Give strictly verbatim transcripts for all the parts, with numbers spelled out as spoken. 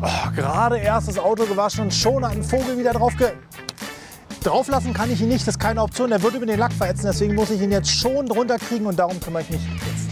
Oh, gerade erst das Auto gewaschen und schon hat ein Vogel wieder drauf ge... Drauflassen kann ich ihn nicht, das ist keine Option. Der würde mir den Lack verätzen, deswegen muss ich ihn jetzt schon drunter kriegen und darum kümmere ich mich jetzt.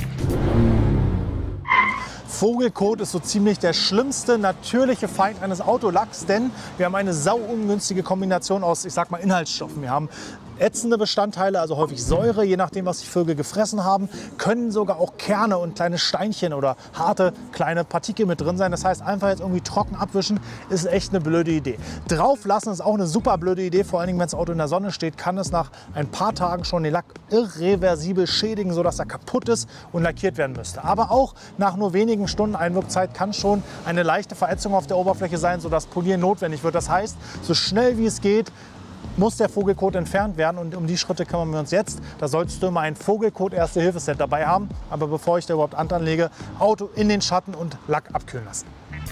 Vogelkot ist so ziemlich der schlimmste natürliche Feind eines Autolacks, denn wir haben eine sauungünstige Kombination aus, ich sag mal, Inhaltsstoffen. Wir haben ätzende Bestandteile, also häufig Säure, je nachdem, was die Vögel gefressen haben, können sogar auch Kerne und kleine Steinchen oder harte kleine Partikel mit drin sein. Das heißt, einfach jetzt irgendwie trocken abwischen, ist echt eine blöde Idee. Drauflassen ist auch eine super blöde Idee, vor allen Dingen, wenn das Auto in der Sonne steht, kann es nach ein paar Tagen schon den Lack irreversibel schädigen, sodass er kaputt ist und lackiert werden müsste. Aber auch nach nur wenigen Stunden Einwirkzeit kann schon eine leichte Verätzung auf der Oberfläche sein, sodass Polieren notwendig wird. Das heißt, so schnell wie es geht, muss der Vogelkot entfernt werden und um die Schritte kümmern wir uns jetzt. Da solltest du immer ein Vogelkot-Erste-Hilfe-Set dabei haben. Aber bevor ich da überhaupt Hand anlege, Auto in den Schatten und Lack abkühlen lassen.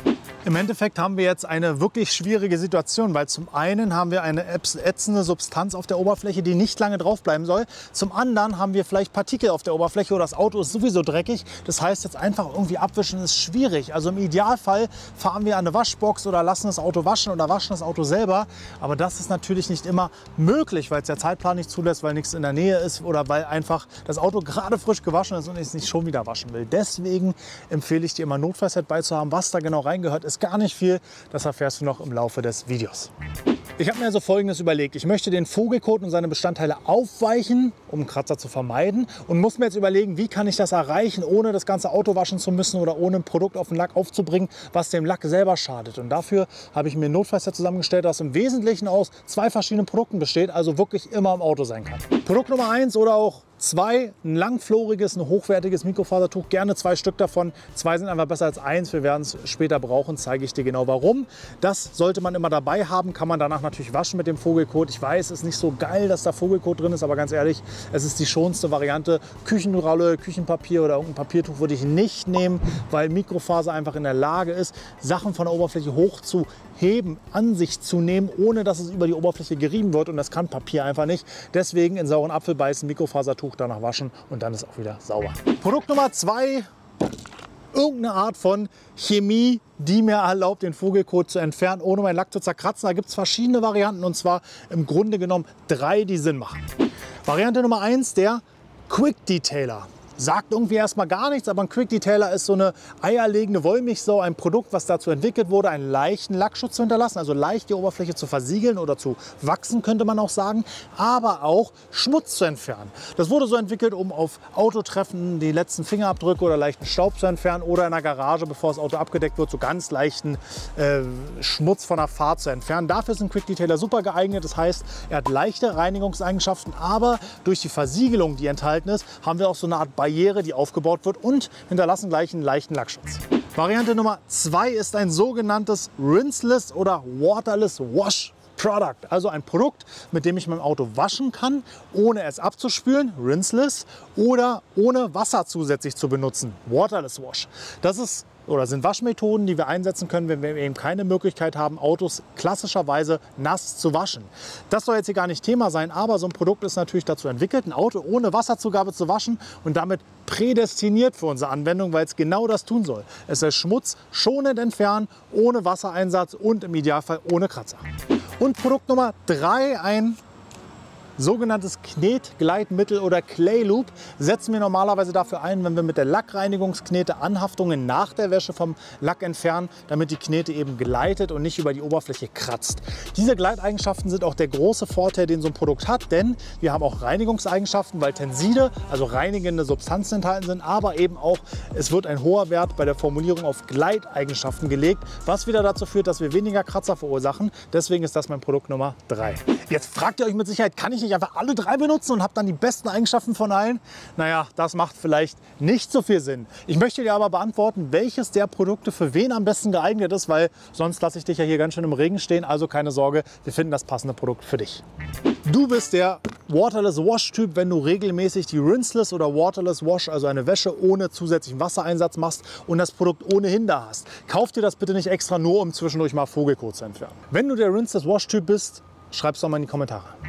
Im Endeffekt haben wir jetzt eine wirklich schwierige Situation, weil zum einen haben wir eine ätzende Substanz auf der Oberfläche, die nicht lange drauf bleiben soll. Zum anderen haben wir vielleicht Partikel auf der Oberfläche oder das Auto ist sowieso dreckig. Das heißt, jetzt einfach irgendwie abwischen ist schwierig. Also im Idealfall fahren wir an eine Waschbox oder lassen das Auto waschen oder waschen das Auto selber. Aber das ist natürlich nicht immer möglich, weil es der Zeitplan nicht zulässt, weil nichts in der Nähe ist oder weil einfach das Auto gerade frisch gewaschen ist und ich es nicht schon wieder waschen will. Deswegen empfehle ich dir immer ein Notfallset beizuhaben. Was da genau reingehört, ist gar nicht viel. Das erfährst du noch im Laufe des Videos. Ich habe mir also Folgendes überlegt. Ich möchte den Vogelkot und seine Bestandteile aufweichen, um Kratzer zu vermeiden. Und muss mir jetzt überlegen, wie kann ich das erreichen, ohne das ganze Auto waschen zu müssen oder ohne ein Produkt auf den Lack aufzubringen, was dem Lack selber schadet. Und dafür habe ich mir ein Notfallset zusammengestellt, das im Wesentlichen aus zwei verschiedenen Produkten besteht, also wirklich immer im Auto sein kann. Produkt Nummer eins oder auch zwei, ein langfloriges, ein hochwertiges Mikrofasertuch, gerne zwei Stück davon. Zwei sind einfach besser als eins, wir werden es später brauchen, zeige ich dir genau warum. Das sollte man immer dabei haben, kann man danach natürlich waschen mit dem Vogelkot. Ich weiß, es ist nicht so geil, dass da Vogelkot drin ist, aber ganz ehrlich, es ist die schonendste Variante. Küchenrolle, Küchenpapier oder irgendein Papiertuch würde ich nicht nehmen, weil Mikrofaser einfach in der Lage ist, Sachen von der Oberfläche hochzuheben, an sich zu nehmen, ohne dass es über die Oberfläche gerieben wird und das kann Papier einfach nicht. Deswegen in sauren Apfel beißen, Mikrofasertuch danach waschen und dann ist auch wieder sauber. Produkt Nummer zwei, irgendeine Art von Chemie, die mir erlaubt, den Vogelkot zu entfernen, ohne meinen Lack zu zerkratzen. Da gibt es verschiedene Varianten und zwar im Grunde genommen drei, die Sinn machen. Variante Nummer eins, der Quick Detailer. Sagt irgendwie erstmal gar nichts, aber ein Quick Detailer ist so eine eierlegende Wollmilchsau, ein Produkt, was dazu entwickelt wurde, einen leichten Lackschutz zu hinterlassen, also leicht die Oberfläche zu versiegeln oder zu wachsen, könnte man auch sagen, aber auch Schmutz zu entfernen. Das wurde so entwickelt, um auf Autotreffen die letzten Fingerabdrücke oder leichten Staub zu entfernen oder in der Garage, bevor das Auto abgedeckt wird, so ganz leichten äh, Schmutz von der Fahrt zu entfernen. Dafür ist ein Quick Detailer super geeignet. Das heißt, er hat leichte Reinigungseigenschaften, aber durch die Versiegelung, die enthalten ist, haben wir auch so eine Art Barriere, die aufgebaut wird und hinterlassen gleich einen leichten Lackschutz. Variante Nummer zwei ist ein sogenanntes Rinseless oder Waterless Wash Product, also ein Produkt, mit dem ich mein Auto waschen kann, ohne es abzuspülen, rinseless, oder ohne Wasser zusätzlich zu benutzen, Waterless Wash. Das ist oder sind Waschmethoden, die wir einsetzen können, wenn wir eben keine Möglichkeit haben, Autos klassischerweise nass zu waschen. Das soll jetzt hier gar nicht Thema sein, aber so ein Produkt ist natürlich dazu entwickelt, ein Auto ohne Wasserzugabe zu waschen und damit prädestiniert für unsere Anwendung, weil es genau das tun soll. Es soll Schmutz schonend entfernen, ohne Wassereinsatz und im Idealfall ohne Kratzer. Und Produkt Nummer drei, ein sogenanntes Knetgleitmittel oder Clay Loop, setzen wir normalerweise dafür ein, wenn wir mit der Lackreinigungsknete Anhaftungen nach der Wäsche vom Lack entfernen, damit die Knete eben gleitet und nicht über die Oberfläche kratzt. Diese Gleiteigenschaften sind auch der große Vorteil, den so ein Produkt hat, denn wir haben auch Reinigungseigenschaften, weil Tenside, also reinigende Substanzen enthalten sind, aber eben auch, es wird ein hoher Wert bei der Formulierung auf Gleiteigenschaften gelegt, was wieder dazu führt, dass wir weniger Kratzer verursachen. Deswegen ist das mein Produkt Nummer drei. Jetzt fragt ihr euch mit Sicherheit, kann ich nicht einfach alle drei benutzen und habe dann die besten Eigenschaften von allen? Naja, das macht vielleicht nicht so viel Sinn. Ich möchte dir aber beantworten, welches der Produkte für wen am besten geeignet ist, weil sonst lasse ich dich ja hier ganz schön im Regen stehen. Also keine Sorge, wir finden das passende Produkt für dich. Du bist der Waterless Wash Typ, wenn du regelmäßig die Rinseless oder Waterless Wash, also eine Wäsche ohne zusätzlichen Wassereinsatz machst und das Produkt ohnehin da hast. Kauf dir das bitte nicht extra nur, um zwischendurch mal Vogelkot zu entfernen. Wenn du der Rinseless Wash Typ bist, schreib es doch mal in die Kommentare.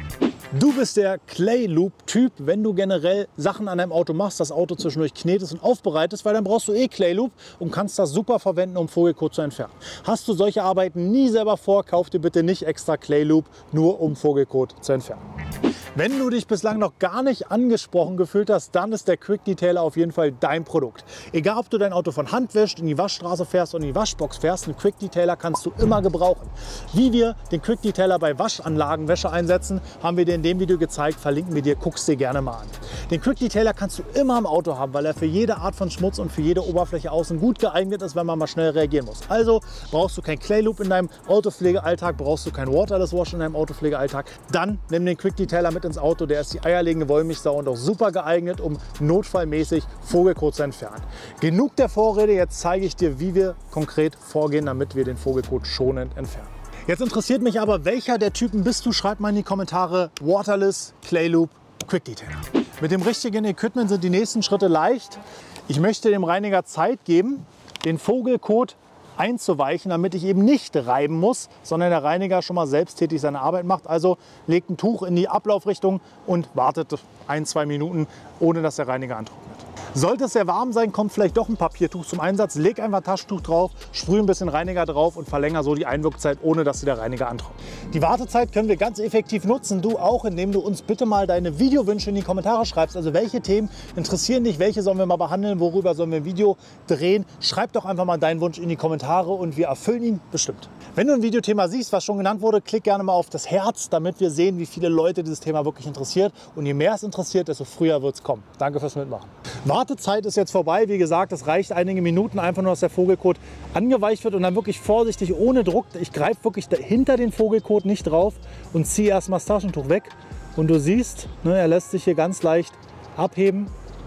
Du bist der Clay-Loop-Typ, wenn du generell Sachen an deinem Auto machst, das Auto zwischendurch knetest und aufbereitest, weil dann brauchst du eh Clay-Loop und kannst das super verwenden, um Vogelkot zu entfernen. Hast du solche Arbeiten nie selber vor, kauf dir bitte nicht extra Clay-Loop, nur um Vogelkot zu entfernen. Wenn du dich bislang noch gar nicht angesprochen gefühlt hast, dann ist der Quick Detailer auf jeden Fall dein Produkt. Egal, ob du dein Auto von Hand wäschst, in die Waschstraße fährst oder in die Waschbox fährst, einen Quick Detailer kannst du immer gebrauchen. Wie wir den Quick Detailer bei Waschanlagenwäsche einsetzen, haben wir dir in dem Video gezeigt, verlinken wir dir, guckst dir gerne mal an. Den Quick Detailer kannst du immer im Auto haben, weil er für jede Art von Schmutz und für jede Oberfläche außen gut geeignet ist, wenn man mal schnell reagieren muss. Also brauchst du kein Clay Loop in deinem Autopflegealltag, brauchst du kein Waterless Wash in deinem Autopflegealltag, dann nimm den Quick Detailer mit ins Auto, der ist die eierlegende Wollmilchsau und auch super geeignet, um notfallmäßig Vogelkot zu entfernen. Genug der Vorrede, jetzt zeige ich dir, wie wir konkret vorgehen, damit wir den Vogelkot schonend entfernen. Jetzt interessiert mich aber, welcher der Typen bist du? Schreib mal in die Kommentare Waterless, Clay Loop, Quick Detailer. Mit dem richtigen Equipment sind die nächsten Schritte leicht. Ich möchte dem Reiniger Zeit geben, den Vogelkot einzuweichen, damit ich eben nicht reiben muss, sondern der Reiniger schon mal selbsttätig seine Arbeit macht. Also legt ein Tuch in die Ablaufrichtung und wartet ein, zwei Minuten, ohne dass der Reiniger antrocknet. Sollte es sehr warm sein, kommt vielleicht doch ein Papiertuch zum Einsatz. Leg einfach ein Taschentuch drauf, sprühe ein bisschen Reiniger drauf und verlängere so die Einwirkzeit, ohne dass der Reiniger antrocknet. Die Wartezeit können wir ganz effektiv nutzen, du auch, indem du uns bitte mal deine Videowünsche in die Kommentare schreibst. Also welche Themen interessieren dich, welche sollen wir mal behandeln, worüber sollen wir ein Video drehen. Schreib doch einfach mal deinen Wunsch in die Kommentare und wir erfüllen ihn bestimmt. Wenn du ein Videothema siehst, was schon genannt wurde, klick gerne mal auf das Herz, damit wir sehen, wie viele Leute dieses Thema wirklich interessiert. Und je mehr es interessiert, desto früher wird es kommen. Danke fürs Mitmachen. Wartezeit ist jetzt vorbei. Wie gesagt, es reicht einige Minuten, einfach nur, dass der Vogelkot angeweicht wird und dann wirklich vorsichtig, ohne Druck. Ich greife wirklich hinter den Vogelkot nicht drauf und ziehe erstmal das Taschentuch weg. Und du siehst, ne, er lässt sich hier ganz leicht abheben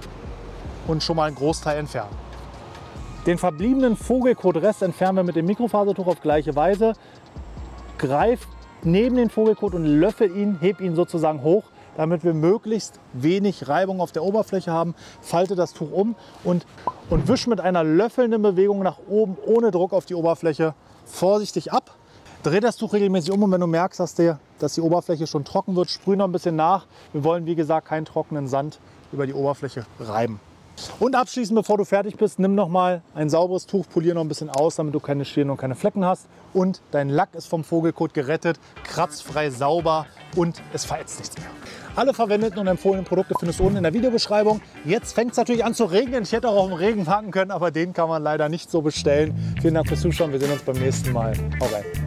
und schon mal einen Großteil entfernen. Den verbliebenen Vogelkotrest entfernen wir mit dem Mikrofasertuch auf gleiche Weise. Greif neben den Vogelkot und löffel ihn, heb ihn sozusagen hoch, damit wir möglichst wenig Reibung auf der Oberfläche haben. Falte das Tuch um und, und wisch mit einer löffelnden Bewegung nach oben ohne Druck auf die Oberfläche vorsichtig ab. Dreh das Tuch regelmäßig um und wenn du merkst, dass, der, dass die Oberfläche schon trocken wird, sprüh noch ein bisschen nach. Wir wollen, wie gesagt, keinen trockenen Sand über die Oberfläche reiben. Und abschließend, bevor du fertig bist, nimm noch mal ein sauberes Tuch, polier noch ein bisschen aus, damit du keine Schäden und keine Flecken hast. Und dein Lack ist vom Vogelkot gerettet, kratzfrei, sauber und es verätzt nichts mehr. Alle verwendeten und empfohlenen Produkte findest du unten in der Videobeschreibung. Jetzt fängt es natürlich an zu regnen. Ich hätte auch auf den Regen warten können, aber den kann man leider nicht so bestellen. Vielen Dank fürs Zuschauen. Wir sehen uns beim nächsten Mal. Hau rein.